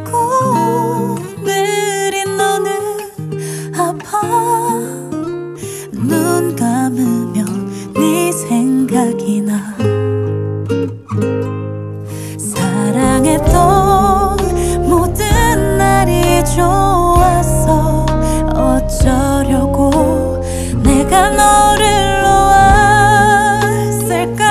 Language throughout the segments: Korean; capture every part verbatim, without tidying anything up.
잊고 느린 너는 아파. 눈 감으면 네 생각이 나. 사랑했던 모든 날이 좋았어. 어쩌려고 내가 너를 놓았을까.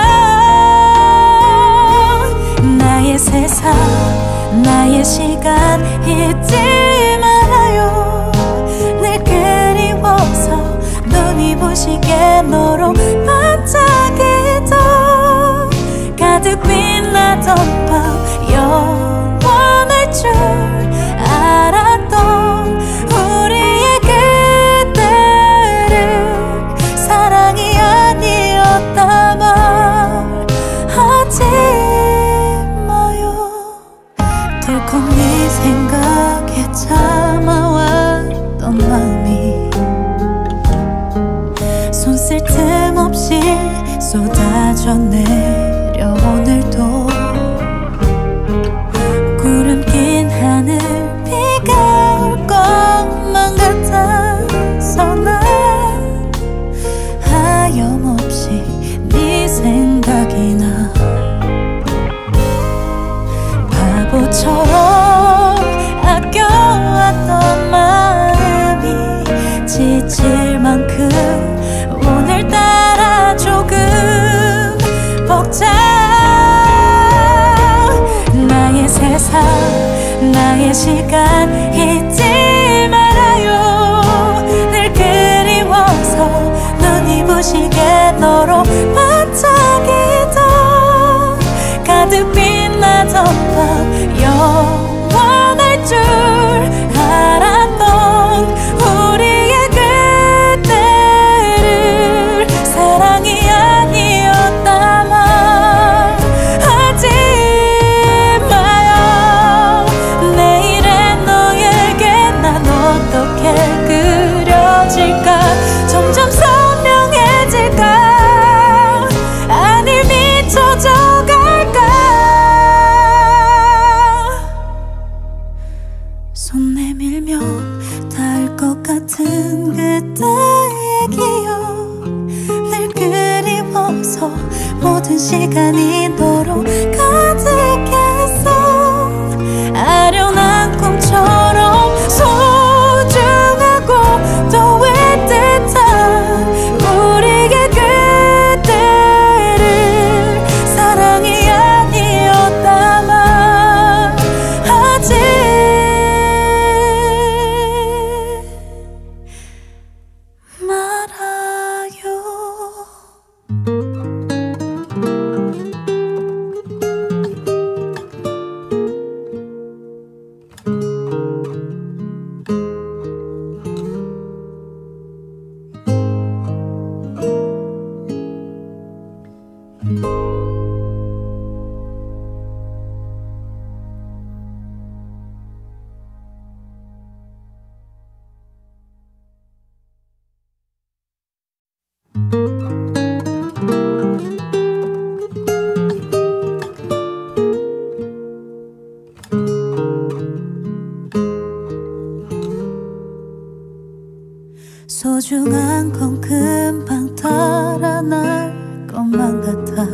나의 세상 나의 시간 잊지 말아요. 늘 그리워서 눈이 부시게 너로 반짝이던 가득 빛나던 밤 영원할 줄 알았던 우리의 그때를 사랑이 아니었다 말하지 마요. 덜컥 네 생각에 참아왔던 마음이 손 쓸 틈 없이 쏟아져 내려 오늘도 구름 낀 하늘 비가 올 것만 같아서 난 하염없이 네 생각이 나. 바보처럼 아껴왔던 마음이 지칠 만큼 오늘따라 조금 벅차. 나의 세상 나의 시간 잊지 말아요. 늘 그리워서 눈이 부시게 너로 반짝이던 가득 빛나던 밤 영원할 줄 알았던 우리의 그때를 사랑이 아니었다 말하지 마요. 내일의 너에게 난 어떻게 그려질까. 점점 선명해질까. 아니 미쳐져갈까. 손 내밀면 닿을 것 같은 그때의 기억. 늘 그리워서 모든 시간이 너로 가득했어. 아련한 꿈처럼 소중하고 또 애틋한 우리의 그때를 사랑이 아니었다 말하지 말아요. 소중한 건 금방 달아날 것만 같아.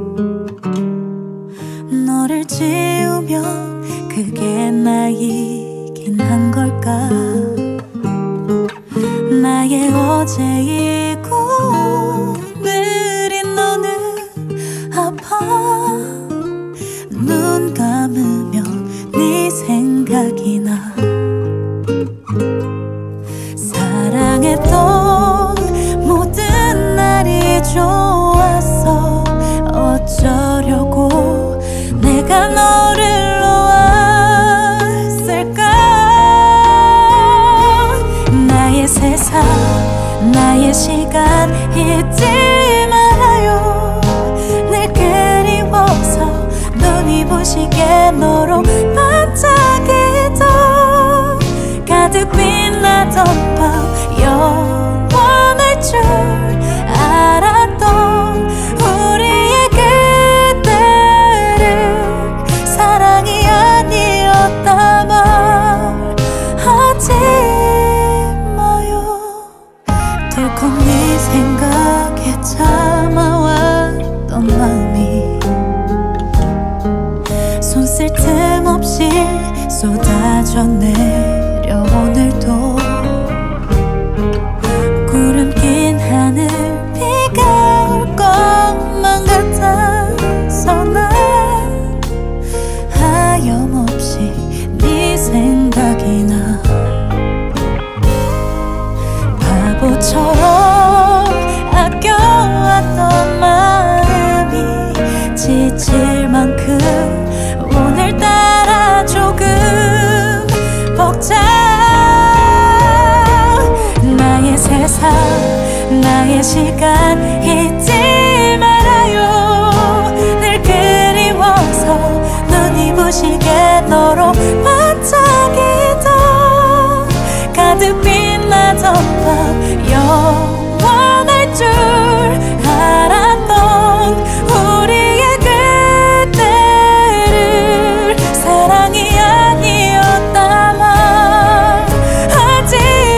너를 지우면 그게 나이긴 한 걸까. 나의 어제이고 느린 너는 아파. 눈 감으면 네 생각이 나. 사랑했던 모든 날이 좋았어. 어쩌려고 내가 너를 놓았을까. 나의 세상 나의 시간 잊지 말아요. 늘 그리워서 눈이 부시게 너로 반짝이던 가득 빛나던 밤 영원할 줄 알았던 우리의 그때를 사랑이 아니었다 쏟아져 내려 오늘도 구름 낀 하늘 비가 올 것만 같아서 난 하염없이 네 생각이 나 바보처럼 아껴왔던 마음이 지칠 만큼 오늘따라 조금 벅차 나의 세상 나의 시간 잊지 말아요 늘 그리워서 눈이 부시게 너로 반짝이던 가득 빛나던 밤 영원할 줄 알았던 우리의 그때를 사랑이 아니었다 말하지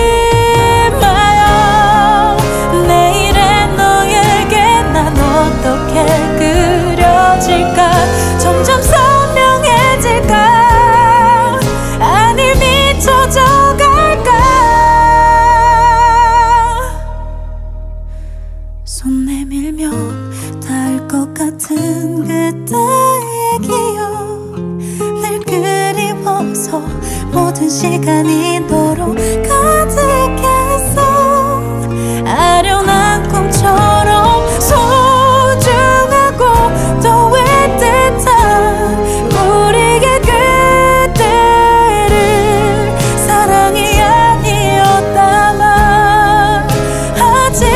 마요 내일의 너에게 난 어떻게 그려질까 점점 선명해질까 아니 미쳐져 손 내밀면 닿을 것 같은 그때의 기억 늘 그리워서 모든 시간이 너로 가득했어 아련한 꿈처럼 소중하고 또 애틋한 우리의 그때를 사랑이 아니었다 말하지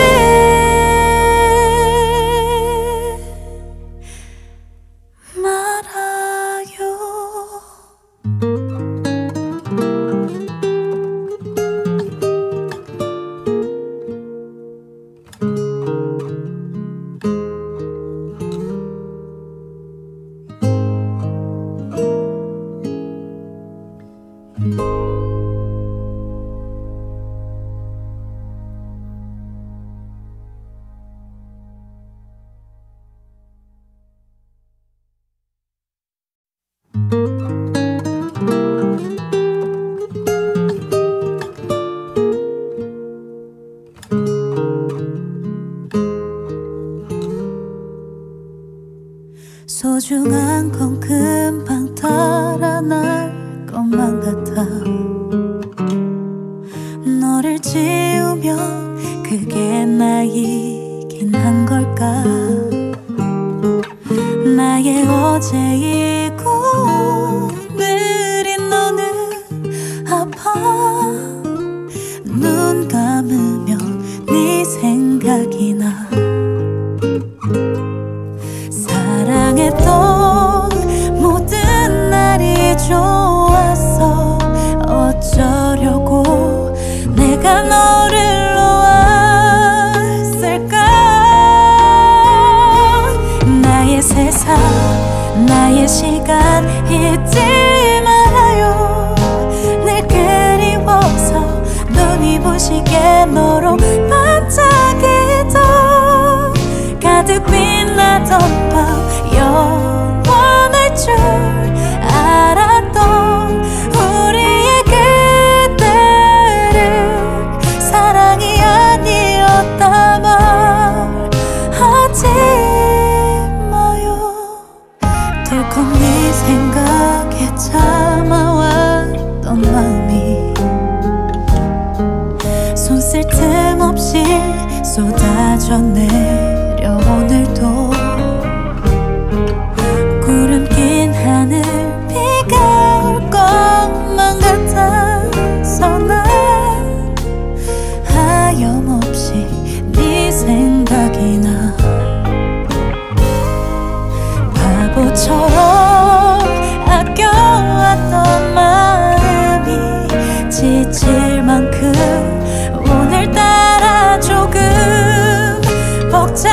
소중한 건 금방 달아날 것만 같아 너를 지우면 그게 나이긴 한 걸까 나의 어제이고 오늘인 너는 아파 눈 감으면 네 생각이 나 사랑했던 모든 날이 좋았어 어쩌려고 내가 너를 놓았을까 나의 세상 나의 시간 잊지 말아요 늘 그리워서 눈이 부시게 너로 반짝이던 가득 빛나던 밤 영원할 줄 알았던 우리의 그때를 사랑이 아니었다 말하지 마요 덜컥 네 생각에 참아왔던 마음이 손 쓸 틈 없이 쏟아져 내려 오늘도 구름 낀 하늘 비가 올 것만 같아서 난 하염없이 네 생각이 나 바보처럼 아껴왔던 마음이 지칠 만큼 오늘따라 조금 벅차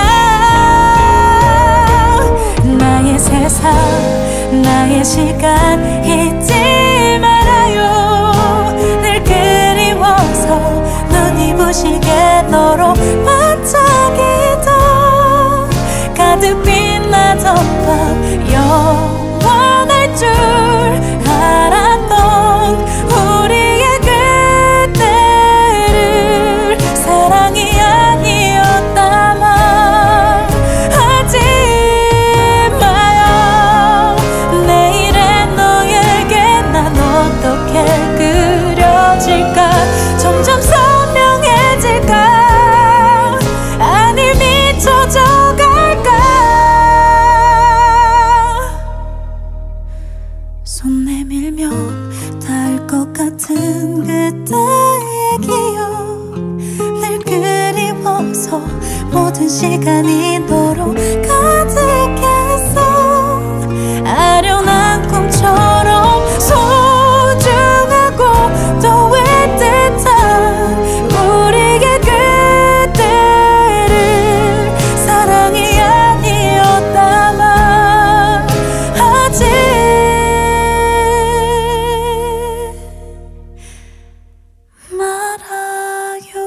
나의 세상 나의 시간 잊지 말아요 늘 그리워서 눈이 부시게 너로 반짝이던 가득 빛나던 밤 영원할 줄 알았던 같은 그때의 기억 늘 그리워서 모든 시간이 너로 가득했어. 아련한 꿈처럼 소중하고 또 애틋한 우리의 그때를 사랑이 아니었다만 하지 말아요.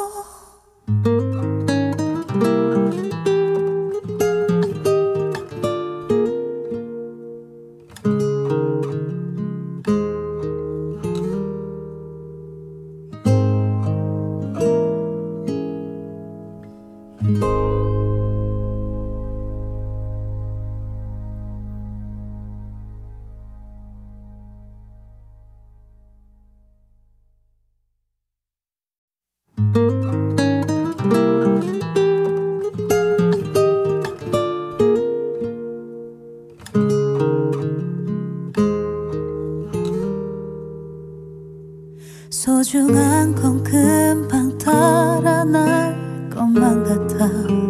소중한 건 금방 달아날 것만 같아.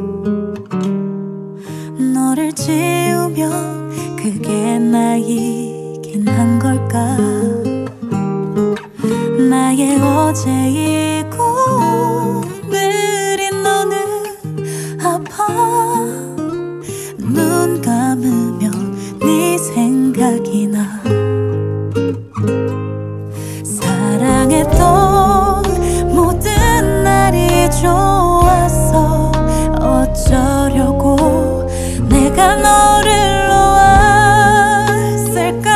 너를 지우면 그게 나이긴 한 걸까. 나의 어제이고 느린 너는 아파. 눈 감으면 네 생각이 나. 사랑했던 모든 날이 좋았어. 어쩌려고 내가 너를 놓았을까.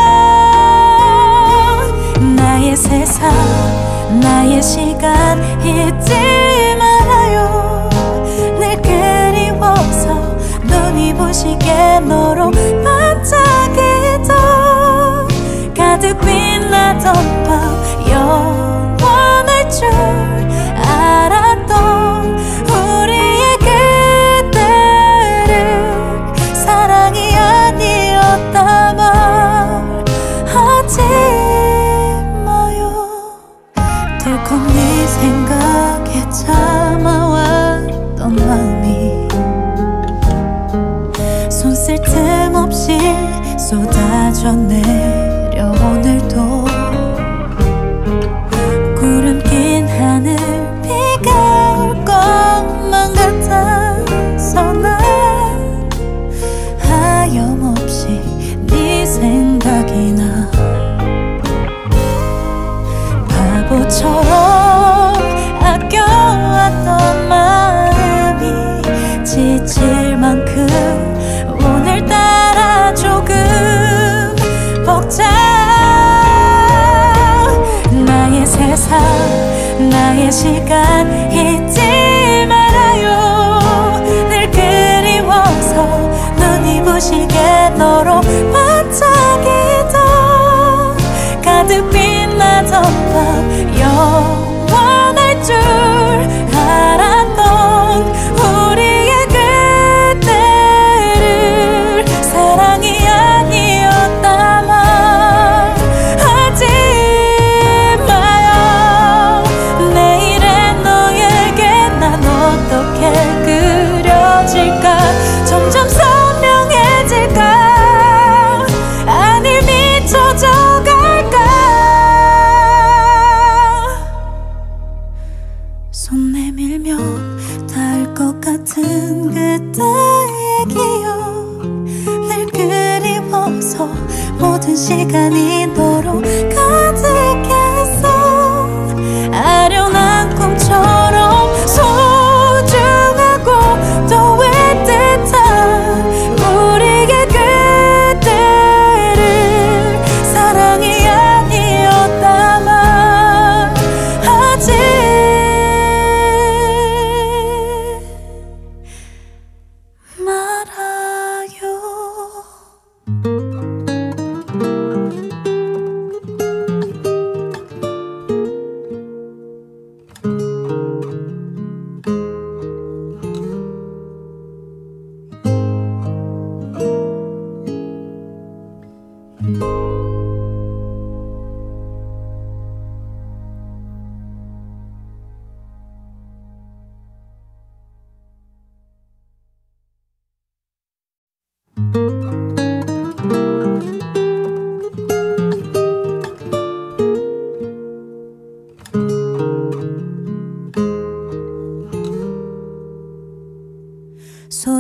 나의 세상 나의 시간 잊지 말아요. 늘 그리워서 눈이 부시게 너로 반짝이던 가득 빛나던 밤 영원할 줄 알았던 우리의 그때를 사랑이 아니었다 말하지 마요. 덜컥 네 생각에 참아왔던 마음이 손 쓸 틈 없이 쏟아져 내려 오늘도 구름 낀 하늘 비가 올 것만 같아서 난 하염없이 네 생각이 나. 바보처럼 아껴왔던 마음이 지칠 만큼 오늘따라 조금 벅차. 나의 세상 나의 시간 잊지 말아요. 늘 그리워서 눈이 부시게 너로 반짝이던 가득 빛나던 밤 영원할 줄 알았던 우리의 그때를 사랑이 아니었다 말하지 마요. 내일의 너에게 난 어떻게 그려질까. 점점 선명해질까. 아니 미쳐져 갈까.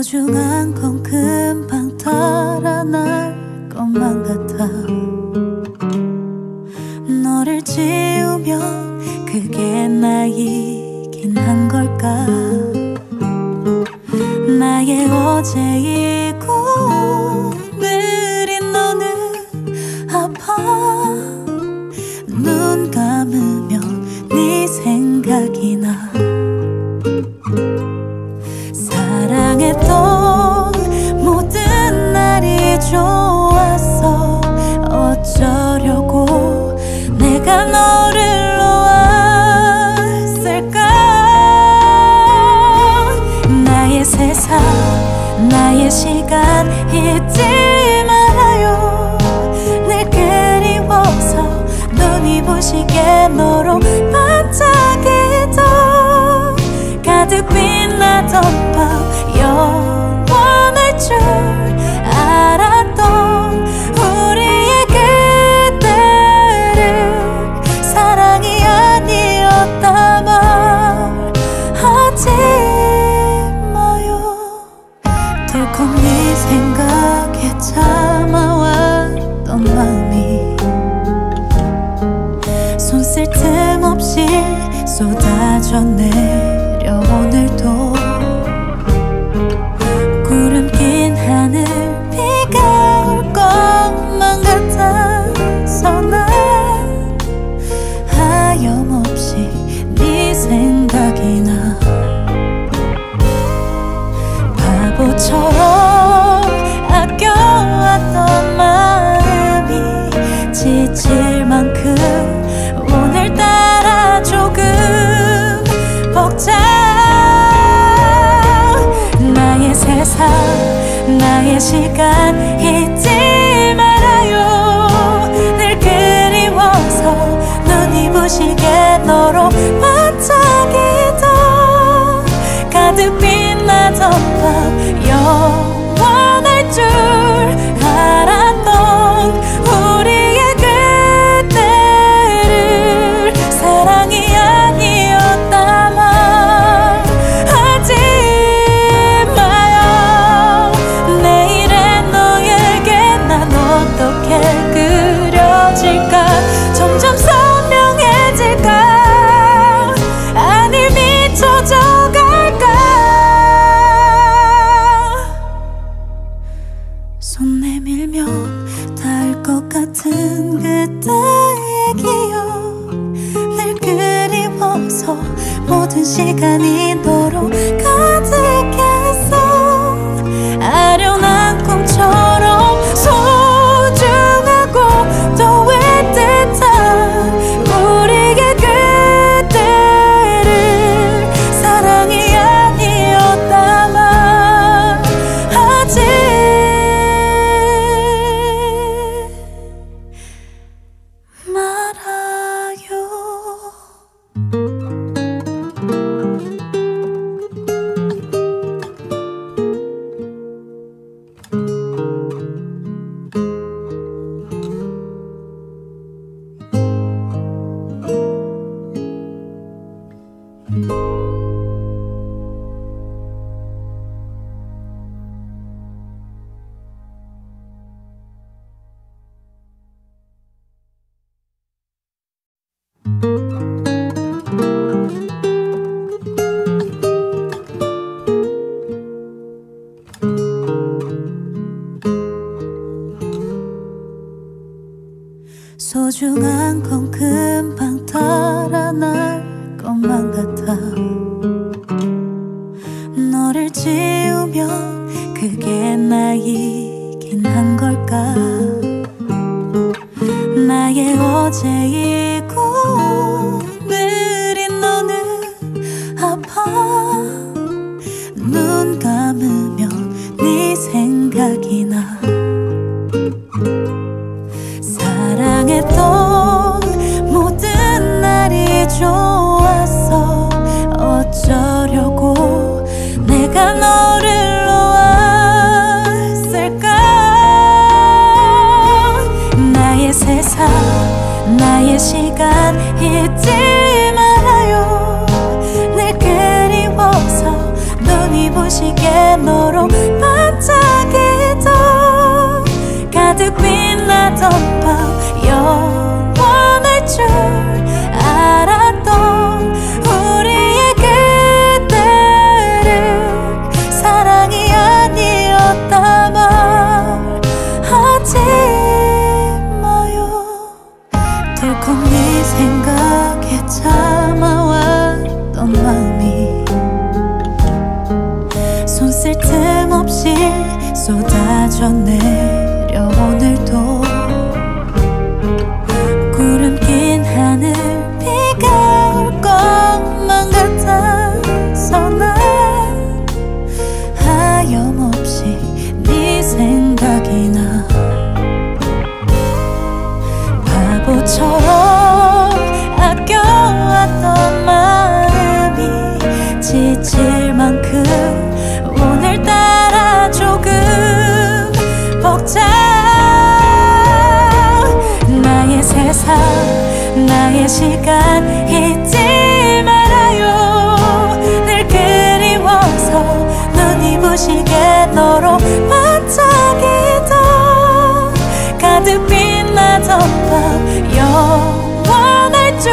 소중한 건 금방 달아날 것만 같아. 너를 지우면 그게 나이긴 한 걸까. 나의 어제이고 느린 너는 아파. 눈 감으면 네 생각이 나. 사랑했던 모든 날이 좋았어. 어쩌려고 내가 너를 놓았을까. 나의 세상 나의 시간 잊지 말아요. 늘 그리워서 눈이 부시게 너로 반짝이던 가득 빛나던 밤 영원할 줄 알았던 우리의 그때를 사랑이 아니었다 말하지 마요. 덜컥 네 생각에 참아왔던 마음이 손 쓸 틈 없이 쏟아져 내려 오늘도 구름 낀 하늘 비가 올 것만 같아서 난 하염없이 네 생각이 나. 바보처럼 아껴왔던 마음이 지칠 만큼 오늘따라 조금 벅차. 나의 세상 나의 시간 잊지 말아요. 늘 그리워서 눈이 부시게 너로 반짝이던 가득 빛나던 밤 영원할 줄 알았던 우리의 그때를 사랑이 아니었다 말하지 마요. 내일의 너에게 난 어떻게 그려질까. 점점 선명해질까. 아니 미쳐져갈까. 손 내밀면 닿을 것 같은 그때의 기억. 늘 그리워서 모든 시간이 너로 가득했어. 아련한 꿈처럼 소중하고 또 애틋한 우리의 그때를 사랑이 아니었다 말하지 말아요. 소중한 건 금방 달아날 것만 같아. 너를 지우면 그게 나이긴 한 걸까. 나의 어제이고 느린 너는 아파. 눈 감으면 네 생각이 나. 사랑했던 모든 날이 좋았어. 어쩌려고 내가 너를 놓았을까. 나의 세상 나의 시간 잊지 말아요. 늘 그리워서 눈이 부시게 너로 반짝이던 가득 빛나던 밤 영원할 줄 알았던 우리의 그때를 사랑이 아니었다 말하지 마요. 들컥 네 생각에 참아왔던 마음이 손 쓸 틈 없이 쏟아져 내려 오늘도 구름 낀 하늘 비가 올 것만 같아서 난 하염없이 네 생각이 나. 바보처럼 아껴왔던 마음이 지칠 만큼 오늘따라 조금 벅차. 나의 세상 나의 시간 잊지 말아요. 늘 그리워서 눈이 부시게 너로 반짝이던 가득 빛나던 밤 영원할 줄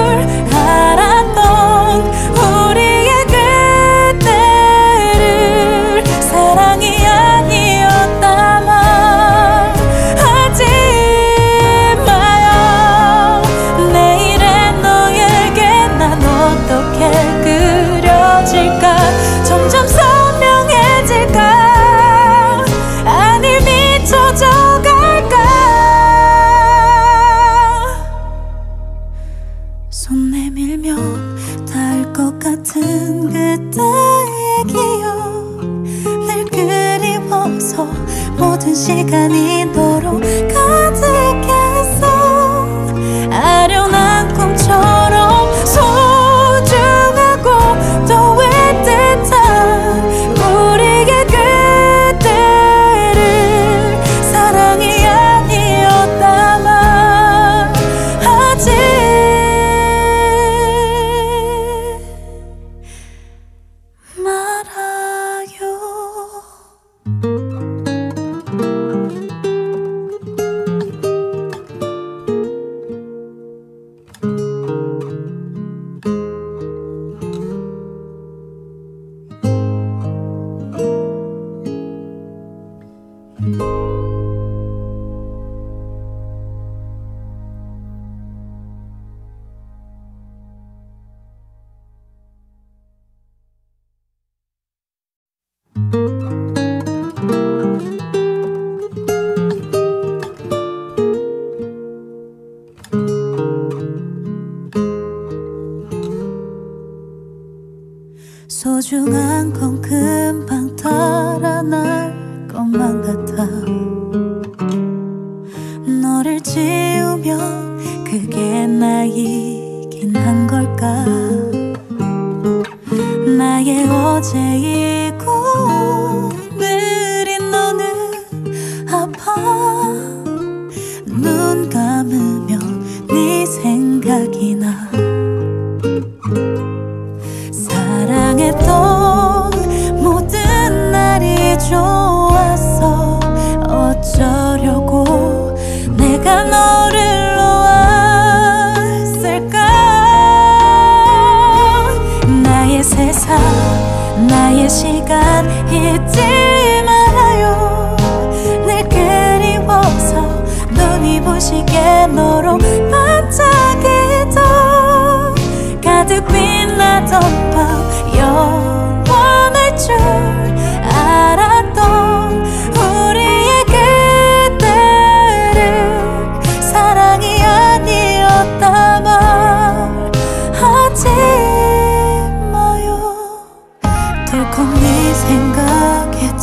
알았던 우리의 그때를 사랑이 아니었다 말하지 마요. 내일의 너에게 난 어떻게 그려질까? 점점 선명해질까? 아니 미쳐져갈까? 손 내밀면 닿을 것 같은 그때의 기억 늘 그리워서 모든 시간이 너로 가득했어. 아련한 꿈처럼 소중하고 또 애틋한 우리의 그때를 사랑이 아니었다 말하지 말아요. 소중한 건 금방 달아날 것만 같아. 너를 지우면 그게 나이긴 한 걸까? 나의 어제이고 오늘인 너는 아파. 눈 감으면 네 생각이 나. 사랑했던 모든 날이 좋았어. 어쩌려고 내가 너를 놓았을까? 나의 세상 나의 시간 잊지 말아요. 늘 그리워서 눈이 부시게 너로 반짝이던 가득 빛나던 밤 영원할 줄 알았던 우리의 그때를 사랑이 아니었다 말하지 마요. 들컥 네 생각에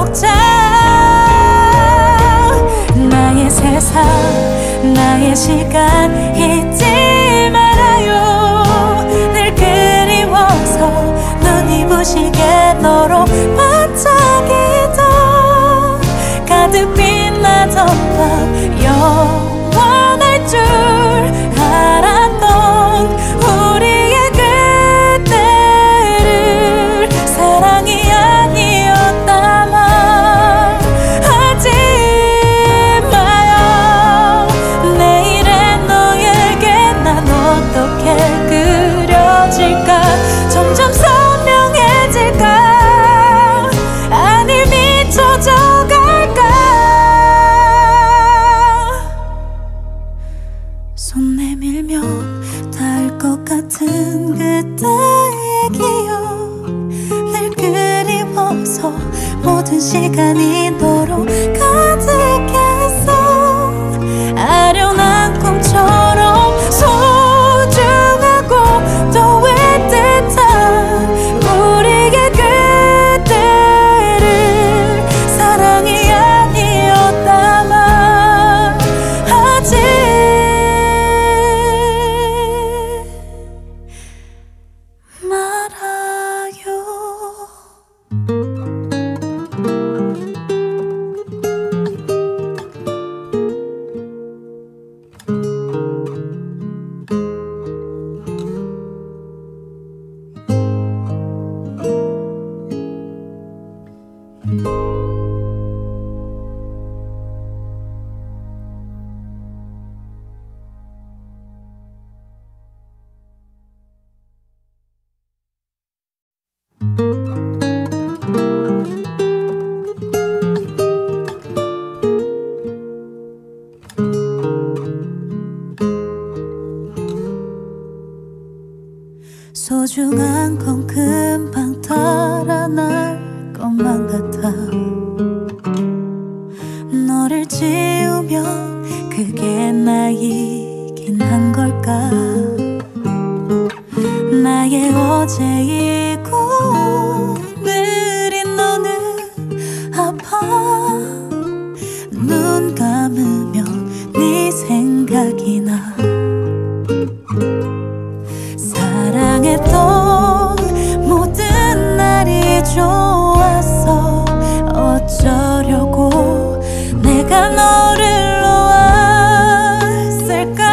벅차. 나의 세상 나의 시간 잊지 말아요. 늘 그리워서 눈이 부시게 너로 반짝이던 가득 빛나던 밤 영원할 줄 알았던 우리의 그때를 사랑이 아니었다 말하지 마요. 내일의 너에게 난 어떻게 그려질까? 점점 선명해질까? 아니 미쳐져 갈까? 손 내밀면 닿을 것 같은 그때의 기억 늘 그리워서 모든 시간이 너로 가득했어. 아련한 꿈처럼 소중하고 또 애틋한 우리의 그때를 사랑이 아니었다 말하지 말아요. 소중한 건 금방 달아날 것만 같아. 너를 지우면 그게 나이긴 한 걸까? 나의 어제이고 오늘인 너는 아파. 눈 감으면 네 생각이 나. 사랑했던 모든 날이 좋았어. 어쩌려고 내가 너를 놓았을까?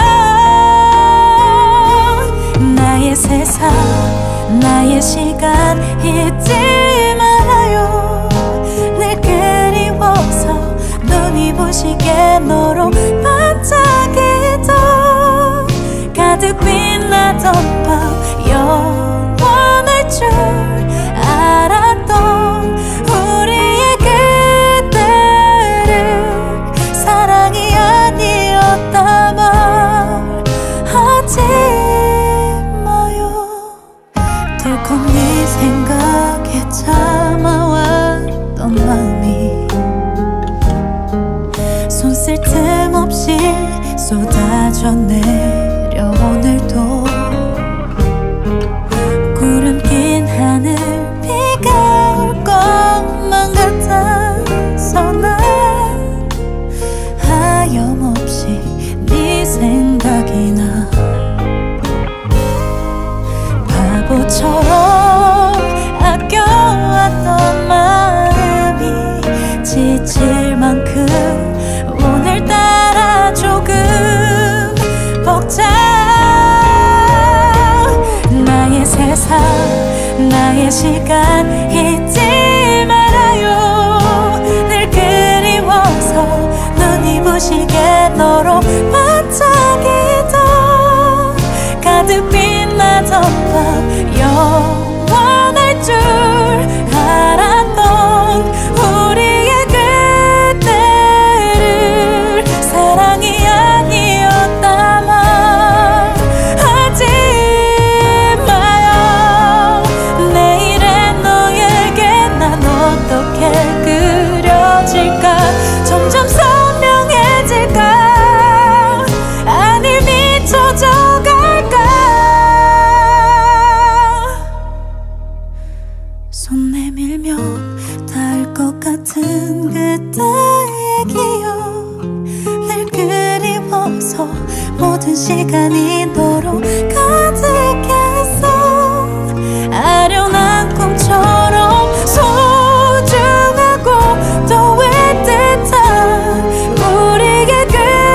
나의 세상 나의 시간 잊지 말아요. 늘 그리워서 눈이 부시게 너로 반짝이던 가득 빛나던 밤 영원할 줄 알았던 우리의 그때를 사랑이 아니었다 말하지 마요. 덜컥 네 생각에 참아왔던 마음이 손 쓸 틈 없이 쏟아져 내려 오늘도 구름 낀 하늘 비가 올 것만 같아서 난 하염없이 네 생각이 나. 바보처럼 아껴왔던 마음이 지칠 만큼 오늘따라 조금 벅차. 나의 세상 나의 시간 잊지 말아요. 늘 그리워서 눈이 부시게 너로 반짝이던 가득 빛나던 밤 영원할 줄 알았던 우리의 그때를 사랑이 아니었다 말하지 마요. 내일의 너에게 시간이 너로 가득했어. 아련한 꿈처럼 소중하고 또 애틋한 우리의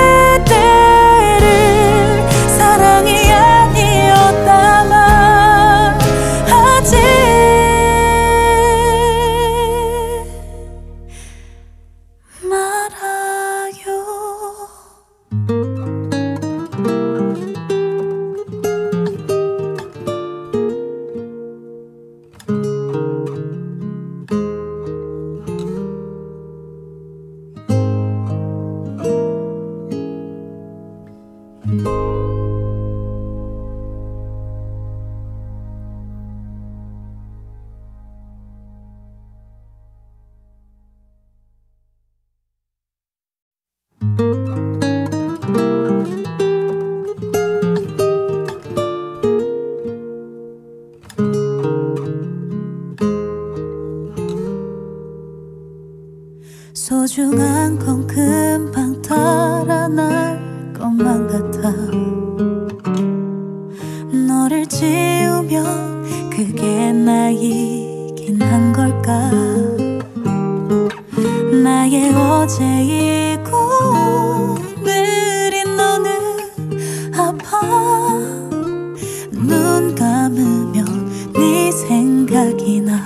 그때를 사랑이 아니었다만 하지 말아요. 소중한 건 금방 달아날 것만 같아. 너를 지우면 그게 나이긴 한 걸까. 나의 어제이고 느린 너는 아파. 눈 감으면 네 생각이 나.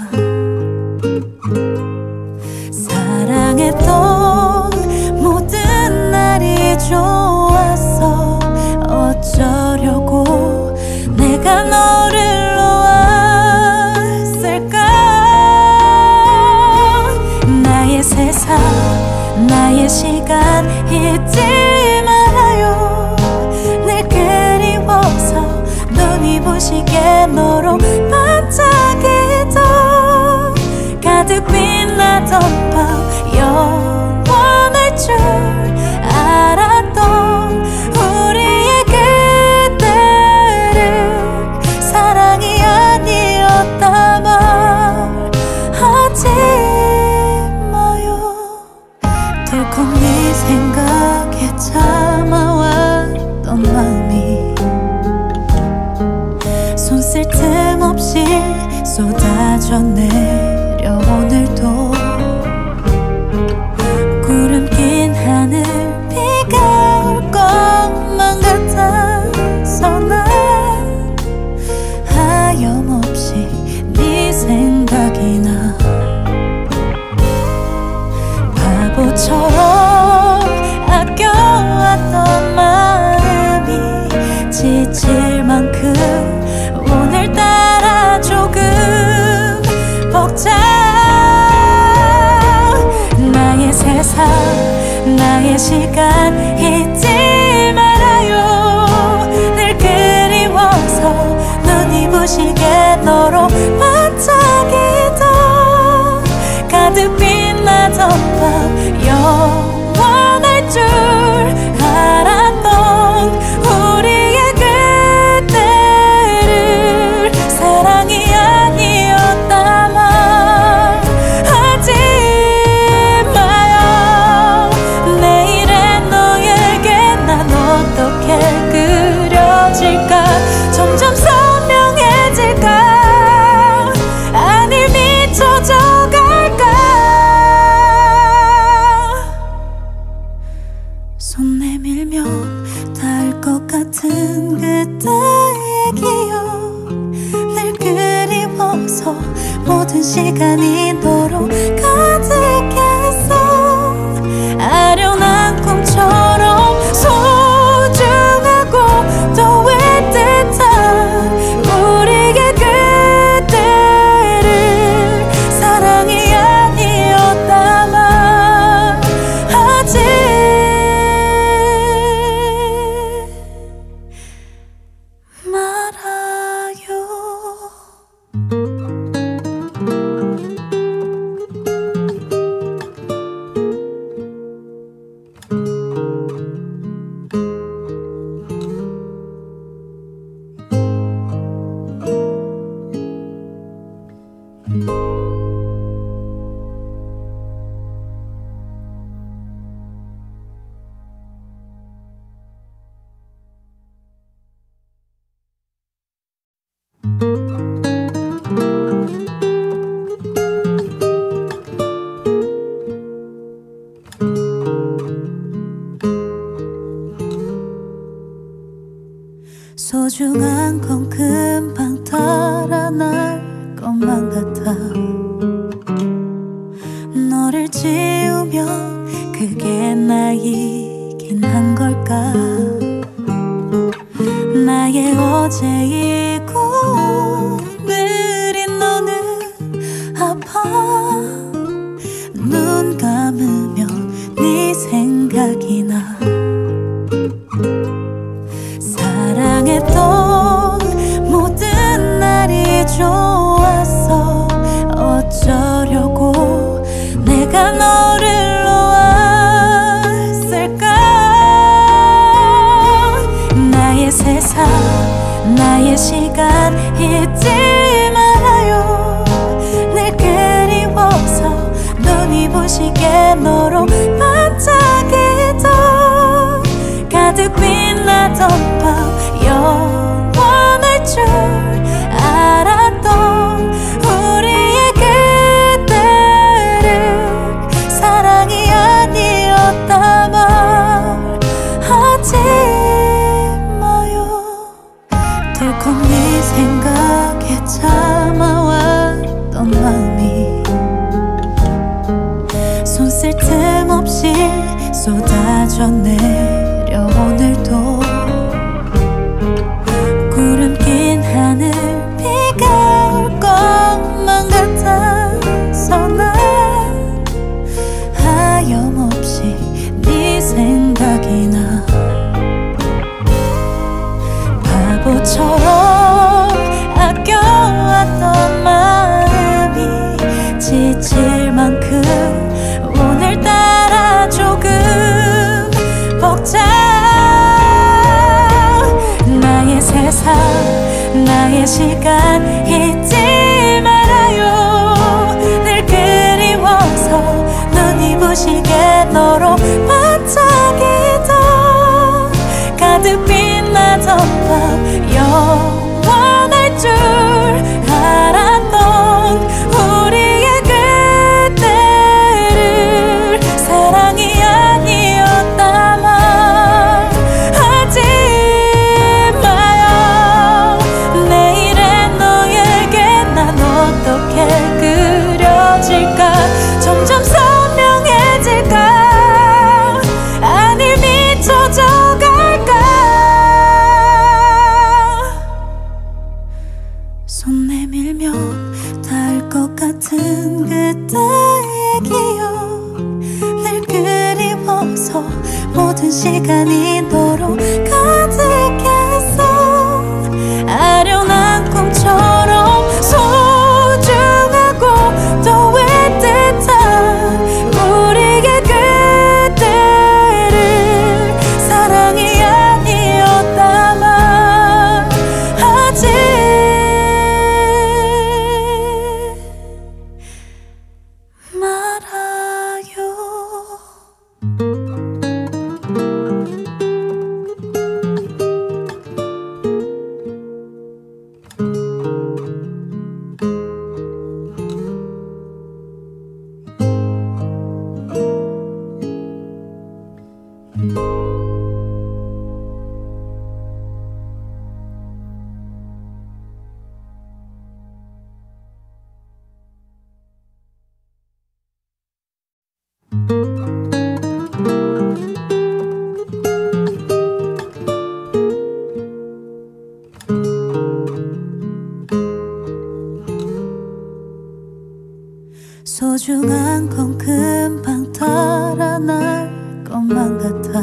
사랑했던 모든 날이 좋았어. 어쩌려고 내가 너를 놓았을까. 나의 세상 나의 시간 잊지 말아요. 늘 그리워서 눈이 부시게 너로 반짝이던 가득 빛나던 밤 영원할 줄 알았던 우리의 그때를 사랑이 아니었다 말하지 마요. 들컥 네 생각에 참아왔던 마음이 손 쓸 틈 없이 쏟아져 내려 오늘도 구름 낀 하늘 비가 올 것만 같아서 난 하염없이 네 생각이 나. 바보처럼 아껴왔던 마음이 지칠 만큼 오늘따라 조금 벅차. 나의 세상 나의 시간 잊지 말아요. 늘 그리워서 눈이 부시게 너로 반짝이던 가득 빛나던 밤 영원할 줄 알았던 우리의 그때를 사랑이 아니었다 말하지 마요. 내일의 너의 너를 지우며 그게 나이긴 한 걸까. 나의 어제이고 느린 너는 아파. 눈 감으면 네 생각이 나. 사랑했던 모든 날이 좋았어. 어쩌려고 내가 너를 놓았을까. 나의 세상 나의 시간 잊지 말아요. 늘 그리워서 눈이 부시게 너로 반짝이던 가득 빛나던 밤 영원할 줄 알았던 우리의 그때를 사랑이 아니었다 말하지 마요. 덜컥 네 생각에 참아왔던 마음이 손 쓸 틈 없이 쏟아져 내려 오늘도 구름 낀 하늘 비가 올 것만 같아서 난 하염없이 네 생각이 나. 바보처럼 아껴왔던 마음이 지칠 만큼 오늘따라 조금 벅차. 나의 세상 나의 시간 잊지 말아요. 늘 그리워서 눈이 부시게 너로 반짝이던 가득 빛나던 밤 영원할 줄 알았던 우리의 그때를 사랑이 아니었다 말하지 마요. 내일의 너에게 난 어떻게 그려질까. 점점 선명해질까. 아니 미쳐져갈까. 손 내밀면 닿을 것 같은 그때의 기억. 늘 그리워서 모든 시간이 너로 가득했어. 아련한 꿈처럼 소중하고 또 애틋한 우리의 그때를 사랑이 아니었다 말하지 말아요. 소중한 건 금방 달아날 것만 같아.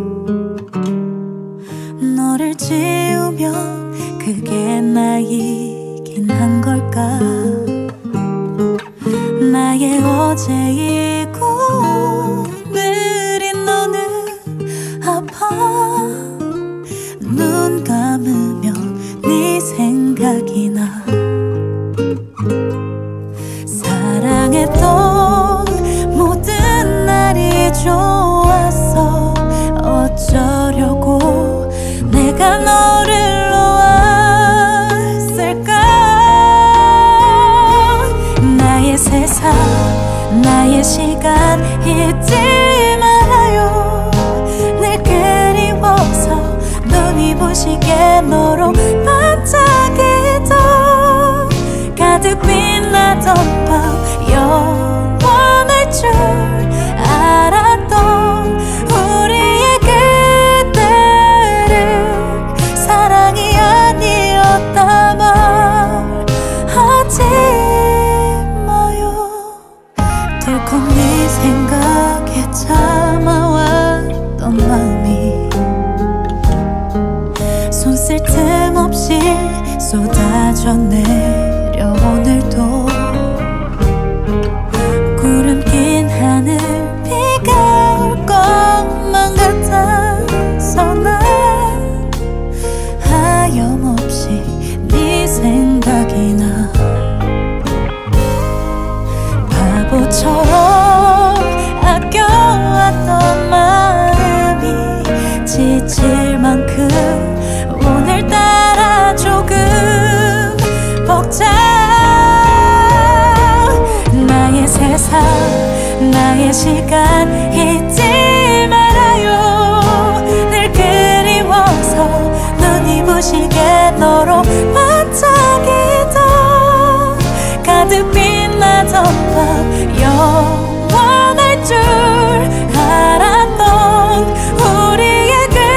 너를 지우면 그게 나이긴 한 걸까. 나의 어제이고 느린 너는 아파. 눈 감으면 네 생각이 나. 사랑했던 모든 날이 좋았어. 어쩌려고 내가 너를 놓았을까. 나의 세상 나의 시간 잊지 말아요. 늘 그리워서 눈이 부시게 너로 반짝이던 가득 빛나던 밤 영원할 줄 덜컥 네 생각에 참아왔던 마음이 손 쓸 틈 없이 쏟아져 내려 오늘도 구름 낀 하늘 비가 올 것만 같아서 난 하염없이 네 생각이 나 바보처럼 아껴왔던 마음이 지칠 만큼 오늘따라 조금 벅차 나의 세상 나의 시간 잊지 말아요 늘 그리워서 눈이 부시게 너로 반짝이던 가득 빛나던 밤 영원할 줄 알았던 우리의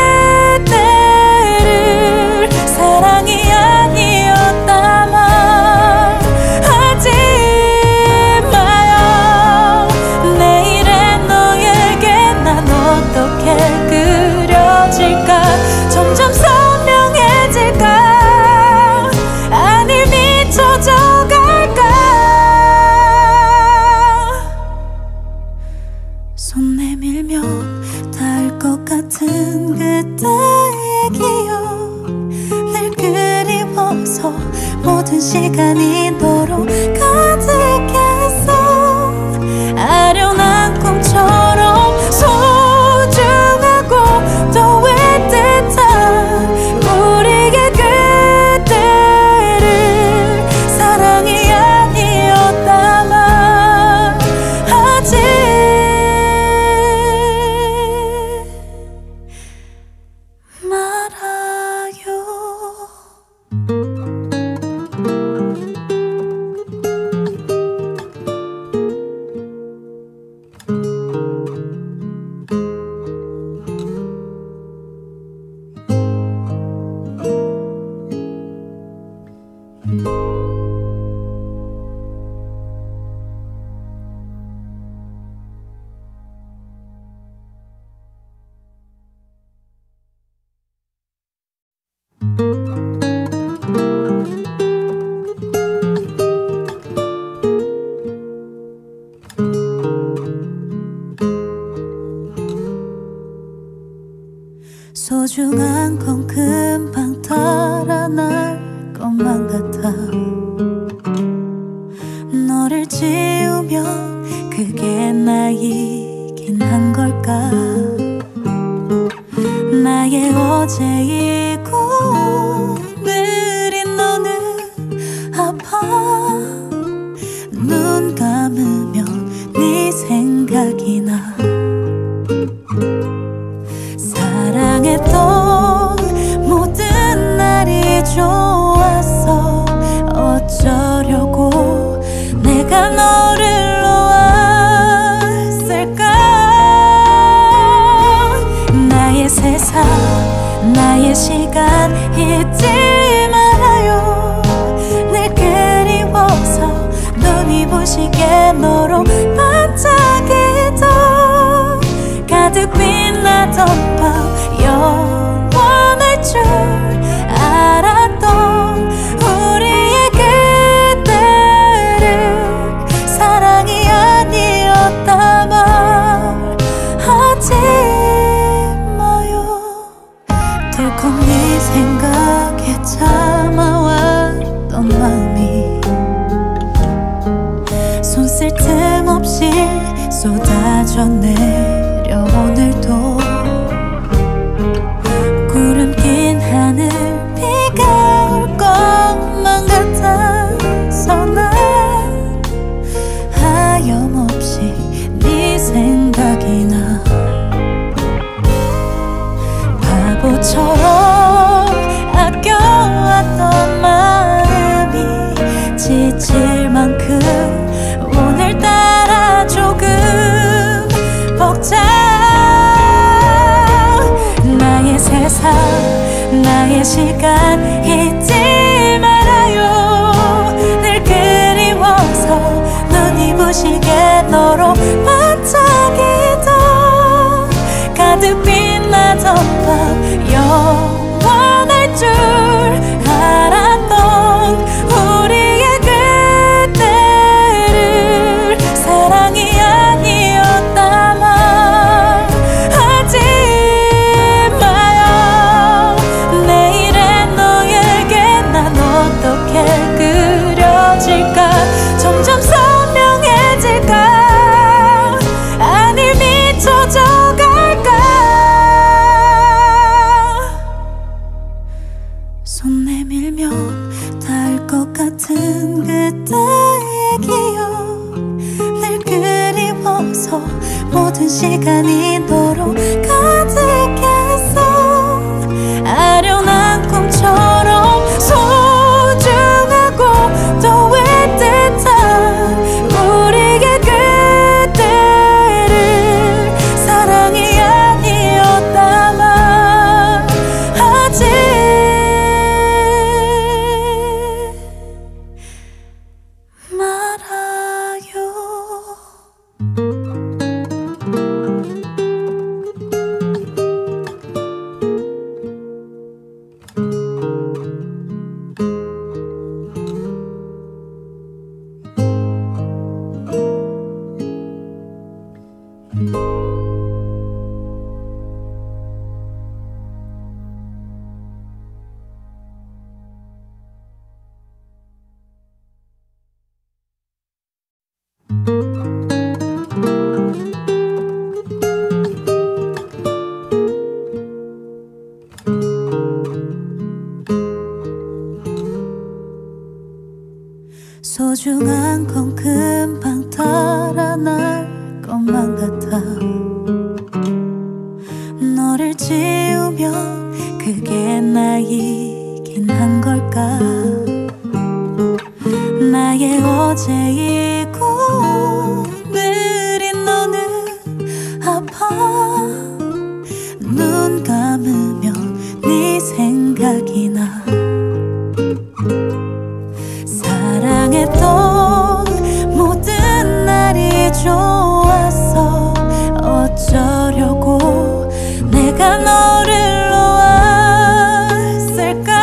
그때를 사랑이 아니었다 말하지 마요 내일의 너에게 난 어떻게 그려질까 점점 선명해질까 아니 미쳐져갈까 손 내밀면 닿을 것 같은 그때의 기억 늘 그리워서 모든 시간이 너로 가득했어 아련한 꿈처럼 소중하고 또 애틋한 우리의 그때를 사랑이 아니었다 말하지 소중한 건 금방 달아날 것만 같아 너를 지우면 그게 나이긴 한 걸까 나의 어제이고 오늘인 너는 아파 눈 감으면 네 생각이 나 사랑했던 모든 날이 좋았어 어쩌려고 내가 너를 놓았을까 나의 세상 나의 시간 잊지 말아요 늘 그리워서 눈이 부시게 너로 반짝이던 가득 빛나던 밤 영원할 줄 알았던 우리의 그때를 사랑이 아니었다 말하지 마요 덜컥 네 생각에 참아왔던 마음이 손 쓸 틈 없이 쏟아져 내려 오늘도 구름 낀 하늘 비가 올 것만 같아서 난 하염없이 네 생각이 나 바보처럼 아껴왔던 마음이 지칠 만큼 오늘따라 조금 벅차 나의 세상 나의 시간 잊지 말아요 늘 그리워서 눈이 부시게 너로 그리워서 모든 시간이 너로 가득했어. 아련한 꿈처럼 소중하고 또 애틋한 우리의 그때를 사랑이 아니었다만 하지 말아요. 소중한 건 금방 달아날 것만 같아. 너를 지우면 그게 나이긴 한 걸까. 나의 어제이고 느린 너는 아파. 눈 감으면 네 생각이 나. 사랑했던 모든 날이 좋았어. 어쩌려고 내가 너를 놓았을까.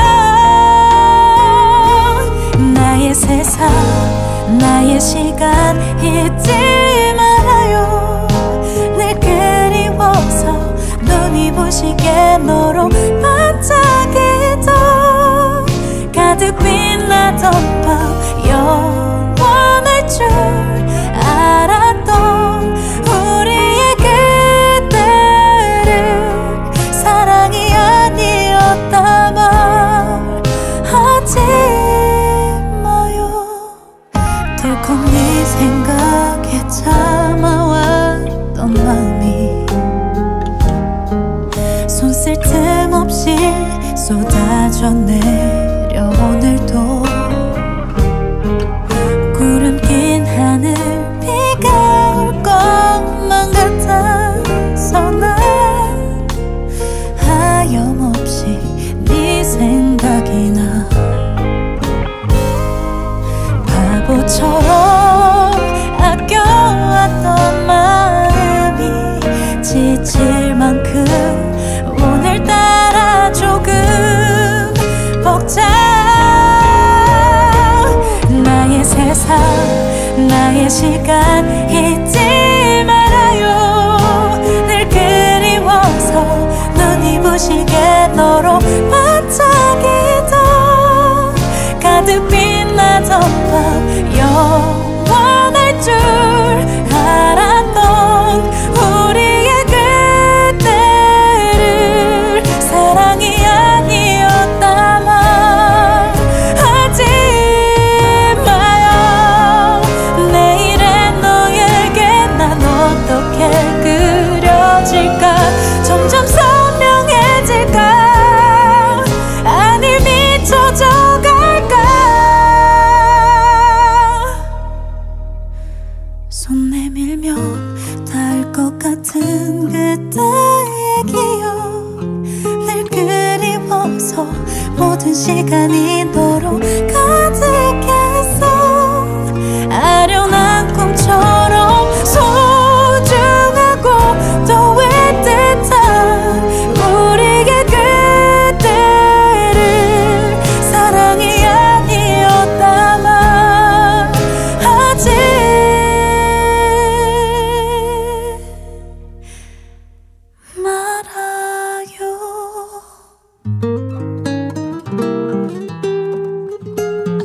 나의 세상 나의 시간 잊지 말아요. 늘 그리워서 눈이 부시게 너로 반짝이던 가득 빛나던 밤 영원할 줄 알았던 우리의 그때를 사랑이 아니었다 말하지 마요. 덜컥 네 생각에 참아왔던 마음이 손 쓸 틈 없이 쏟아져 내려 오늘도 구름 낀 하늘 비가 올 것만 같아서 난 하염없이 네 생각이 나. 바보처럼 아껴왔던 마음이 지칠 만큼 오늘따라 조금 벅차. 나의 세상 나의 시간 잊지 말아요. 늘 그리워서 눈이 부시게 너로 반짝이던 가득 빛나던 밤 영원할 줄 알았던 우리의 그때를 사랑이 아니었다 말하지 마요. 내일의 너에게 난 어떻게 그려질까. 점점 선명해질까. 아니 미쳐져 갈까. 손 내밀면 닿을 것 같은 그때의 기억. 늘 그리워서 모든 시간이 너로 가득했어. 아련한 꿈처럼 소중하고 또 애틋한 우리의 그때를 사랑이 아니었다 말하지 말아요.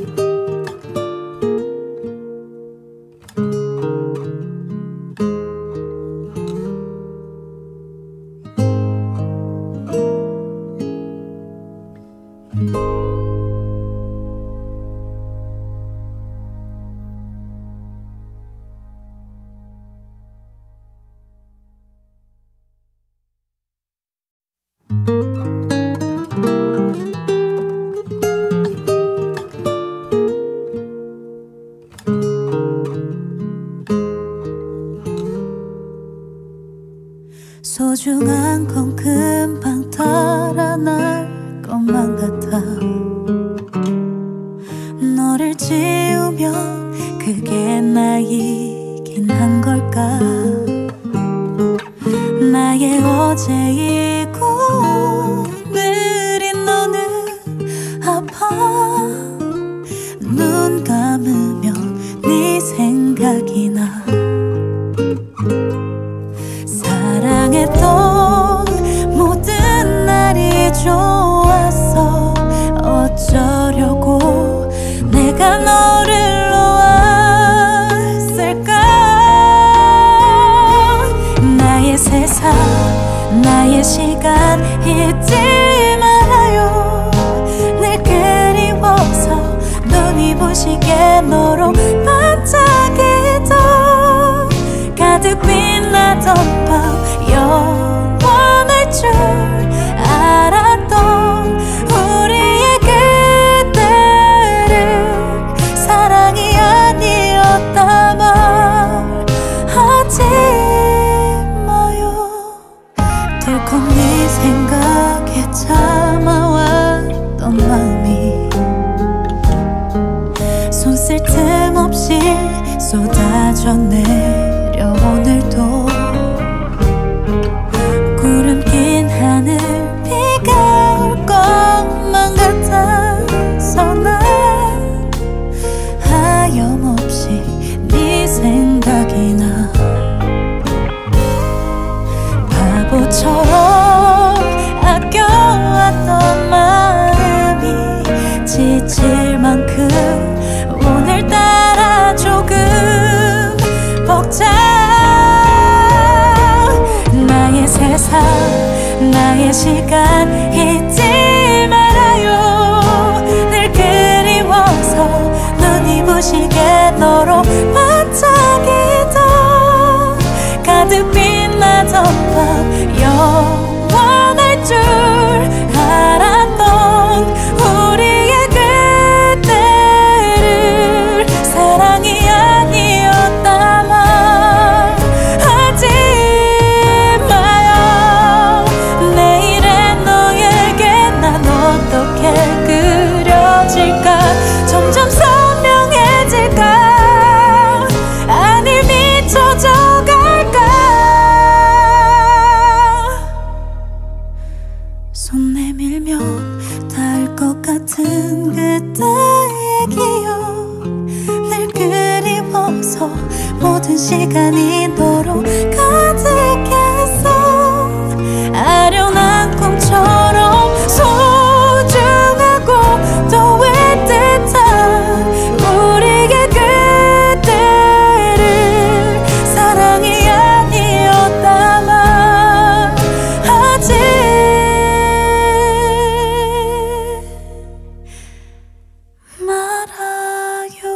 소중한 건 금방 달아날 것만 같아. 너를 지우면 그게 나이긴 한 걸까. 나의 어제이고 느린 너는 아파. 눈 감으면 네 생각이 나. 사랑했던 모든 날이 좋았어. 어쩌려고 내가 너를 놓았을까. 나의 세상 나의 시간 잊지 말아요. 늘 그리워서 눈이 부시게 너로 반짝이던 가득 빛나던 밤 영원할 줄 알았던 우리의 그때를 사랑이 아니었다 말하지 마요. 덜컥 네 생각에 참아왔던 마음이 손 쓸 틈 없이 쏟아져 내려 오늘도 구름 낀 하늘 비가 올 것만 같아서 난 하염없이 네 생각이 나. 바보처럼 아껴왔던 마음이 지칠 만큼 오늘따라 조금 벅차. 나의 세상 나의 시간 잊지 말아요. 늘 그리워서 눈이 부시게 너로 반짝이던 가득 빛나던 밤 영원할 줄 알았던 우리의 그때를 사랑이 아니었다 말하지 마요. 내일의 너에게 난 어떻게 그려질까. 점점 선명해질까. 아니 미쳐져 갈까. 손 내밀면 닿을 것 같은 그때의 기억. 늘 그리워서 모든 시간이 너로 가득했어. 아련한 꿈처럼 소중하고 또 애틋한 우리의 그때를 사랑이 아니었다 말하지 말아요.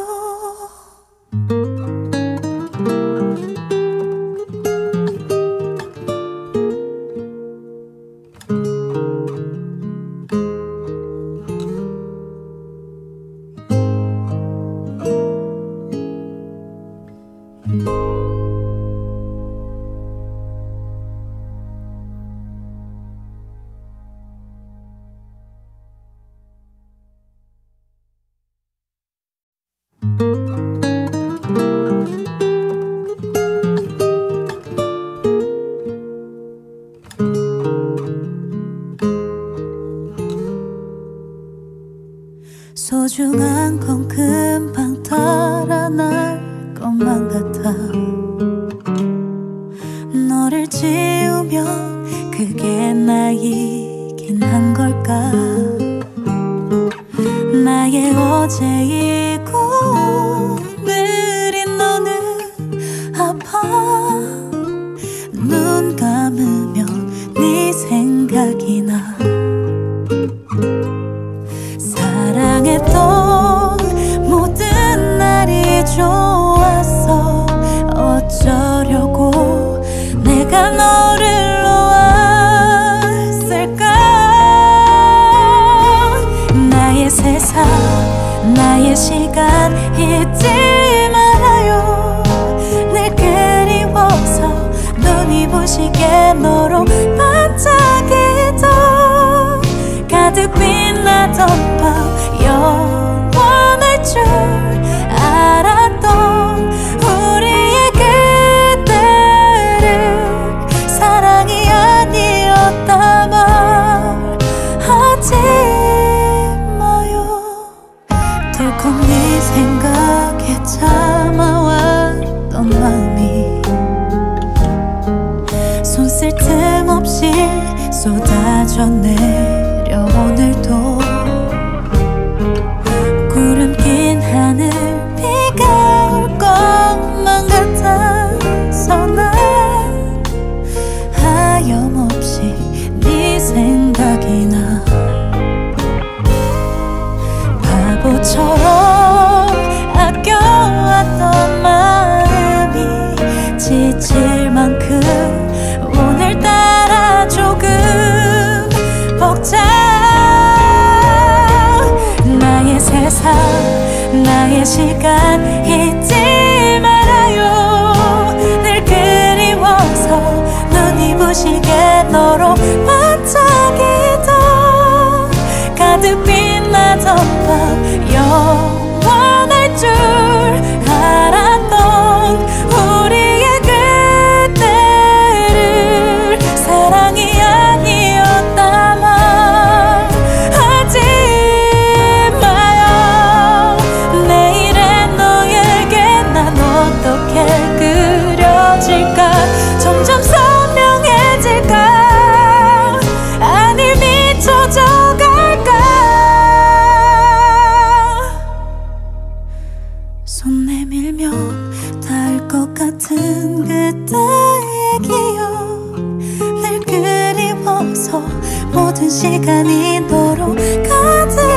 소중한 건 금방 달아날 것만 같아. 너를 지우면 그게 나이긴 한 걸까. 나의 어제이고 느린 너는 아파. 눈 감으면 네 생각이 나. 사랑했던 모든 날이 좋았어. 어쩌려고 내가 너를 놓았을까. 나의 세상 나의 시간 잊지 말아요. 늘 그리워서 눈이 부시게 너로 반짝이던 가득 빛나던 밤 영원할 줄 알았던 우리의 그때를 사랑이 아니었다 말하지 마요. 들컥 네 생각에 참아왔던 마음이 손 쓸 틈 없이 쏟아져 내려 오늘도 구름 낀 하늘 비가 올 것만 같아서 난 하염없이 네 생각이 나. 바보처럼 아껴왔던 마음이 지칠 만큼 오늘따라 조금 벅차. 나의 세상 나의 시간 잊지 말아요. 늘 그리워서 눈이 부시게 너로 반짝이던 가득 빛나던 밤 영원할 줄 알았던 우리의 그때를 사랑이 아니었다 말하지 마요. 내일의 너에게 난 어떻게 그려질까. 점점 선명해질까. 아니 미쳐져갈까. 손 내밀면 닿을 것 같은 그때의 기억. 늘 그리워서 모든 시간이 너로 가득